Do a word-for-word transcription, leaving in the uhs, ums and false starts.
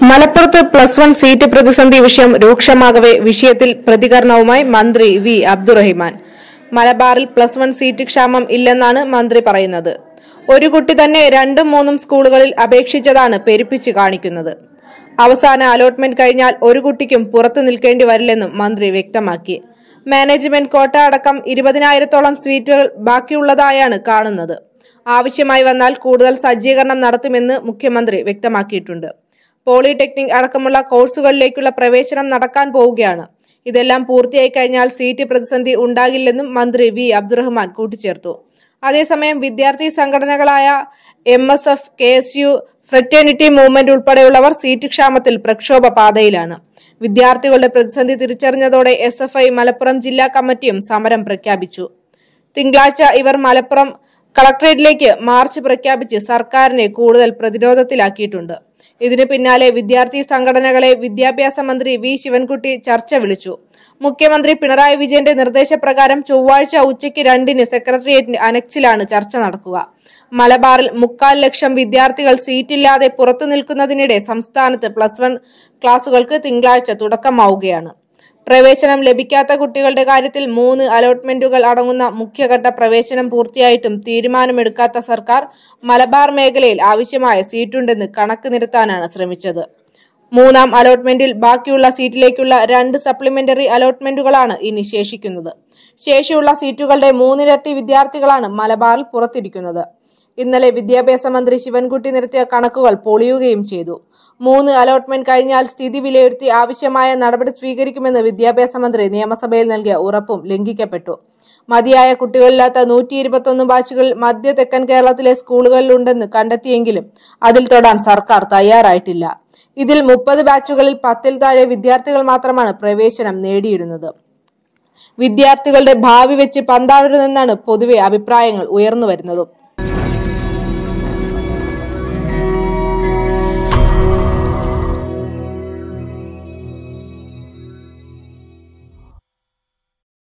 മലപ്പുറത്ത് plus one seat പ്രതിസന്ധി വിഷയം രൂക്ഷമാകവെ വിഷയത്തിൽ പ്രതികരണവുമായി മന്ത്രി വി അബ്ദുറഹിമാൻ. മലബാറിൽ പ്ലസ് വൺ സീറ്റ് ക്ഷാമം ഇല്ലെന്നാണ് മന്ത്രി പറയുന്നത്. ഒരു കുട്ടി തന്നെ രണ്ടും മൂന്നും സ്കൂളുകളിൽ അപേക്ഷിച്ചതാണ് പെരുപ്പിച്ച് കാണിക്കുന്നത്. അവസാന അലോട്ട്മെന്റ് കഴിഞ്ഞാൽ ഒരു കുട്ടിക്കും പുറത്തു നിൽക്കേണ്ടി വരില്ലെന്നും മന്ത്രി വ്യക്തമാക്കി. മാനേജ്മെന്റ് കോട്ട അടക്കം ഇരുപതിനായിരത്തോളം സീറ്റുകൾ ബാക്കിയുള്ളതായാണ് കാണുന്നത്. ആവശ്യമായി വന്നാൽ കൂടുതൽ സജ്ജീകരണം നടത്തുമെന്ന് മുഖ്യമന്ത്രി വ്യക്തമാക്കിയിട്ടുണ്ട്. പോളിടെക്നിക് അടക്കമുള്ള കോഴ്സുകളിലേക്കുള്ള പ്രവേശനം നടക്കാൻ പോവുകയാണ്. ഇതെല്ലാം പൂർത്തിയായി കഴിഞ്ഞാൽ സീറ്റ് പ്രതിസന്ധി ഉണ്ടാകില്ലെന്നും മന്ത്രി വി അബ്ദുറഹ്മാൻ കൂട്ടിച്ചേർത്തു. അതേസമയം വിദ്യാർത്ഥി സംഘടനകളായ M S F, K S U, fraternity movement ഉൾപ്പെടെയുള്ളവർ സീറ്റ് ക്ഷാമത്തിൽ പ്രക്ഷോഭ പാതയിലാണ്. വിദ്യാർത്ഥികളുടെ പ്രതിസന്ധി തിരിച്ചറിഞ്ഞതോടെ എസ് എഫ് ഐ മലപ്പുറം ജില്ലാ കമ്മിറ്റിയും സമരം പ്രഖ്യാപിച്ചു. തിങ്കളാഴ്ച ഇവർ മലപ്പുറം കളക്ടറേറ്റിലേക്ക് മാർച്ച് പ്രഖ്യാപിച്ച് സർക്കാരിനെ കൂടുതൽ പ്രതിരോധത്തിലാക്കിയിട്ടുണ്ട്. ഇതിനു പിന്നാലെ വിദ്യാർത്ഥി സംഘടനകളെ വിദ്യാഭ്യാസ മന്ത്രി വി ശിവൻകുട്ടി ചർച്ച വിളിച്ചു. മുഖ്യമന്ത്രി പിണറായി വിജയന്റെ നിർദ്ദേശപ്രകാരം ചൊവ്വാഴ്ച ഉച്ചയ്ക്ക് രണ്ടിന് സെക്രട്ടേറിയറ്റ് അനക്സിലാണ് ചർച്ച നടക്കുക. മലബാറിൽ മുക്കാൽ ലക്ഷം വിദ്യാർത്ഥികൾ സീറ്റില്ലാതെ പുറത്തു നിൽക്കുന്നതിനിടെ സംസ്ഥാനത്ത് പ്ലസ് വൺ ക്ലാസുകൾക്ക് തിങ്കളാഴ്ച തുടക്കമാവുകയാണ്. പ്രവേശനം ലഭിക്കാത്ത കുട്ടികളുടെ കാര്യത്തിൽ മൂന്ന് അലോട്ട്മെന്റുകൾ അടങ്ങുന്ന മുഖ്യഘട്ട പ്രവേശനം പൂർത്തിയായിട്ടും തീരുമാനമെടുക്കാത്ത സർക്കാർ മലബാർ മേഖലയിൽ ആവശ്യമായ സീറ്റുണ്ടെന്ന് കണക്ക് നിരത്താനാണ് ശ്രമിച്ചത്. മൂന്നാം അലോട്ട്മെന്റിൽ ബാക്കിയുള്ള സീറ്റിലേക്കുള്ള രണ്ട് സപ്ലിമെന്ററി അലോട്ട്മെന്റുകളാണ് ഇനി ശേഷിക്കുന്നത്. ശേഷിയുള്ള സീറ്റുകളുടെ മൂന്നിരട്ടി വിദ്യാർത്ഥികളാണ് മലബാറിൽ പുറത്തിരിക്കുന്നത്. ഇന്നലെ വിദ്യാഭ്യാസ മന്ത്രി ശിവൻകുട്ടി നിരത്തിയ കണക്കുകൾ പൊളിയുകയും ചെയ്തു. മൂന്ന് അലോട്ട്മെന്റ് കഴിഞ്ഞാൽ സ്ഥിതി വിലയിരുത്തി ആവശ്യമായ നടപടി സ്വീകരിക്കുമെന്ന് വിദ്യാഭ്യാസ മന്ത്രി നിയമസഭയിൽ നൽകിയ ഉറപ്പും ലംഘിക്കപ്പെട്ടു. മതിയായ കുട്ടികളില്ലാത്ത നൂറ്റി ഇരുപത്തൊന്ന് ബാച്ചുകൾ മധ്യ തെക്കൻ കേരളത്തിലെ സ്കൂളുകളിലുണ്ടെന്ന് കണ്ടെത്തിയെങ്കിലും അതിൽ തൊടാൻ സർക്കാർ തയ്യാറായിട്ടില്ല. ഇതിൽ മുപ്പത് ബാച്ചുകളിൽ പത്തിൽ താഴെ വിദ്യാർത്ഥികൾ മാത്രമാണ് പ്രവേശനം നേടിയിരുന്നത്. വിദ്യാർത്ഥികളുടെ ഭാവി വെച്ച് പന്താടരുതെന്നാണ് പൊതുവെ അഭിപ്രായങ്ങൾ ഉയർന്നു വരുന്നതും.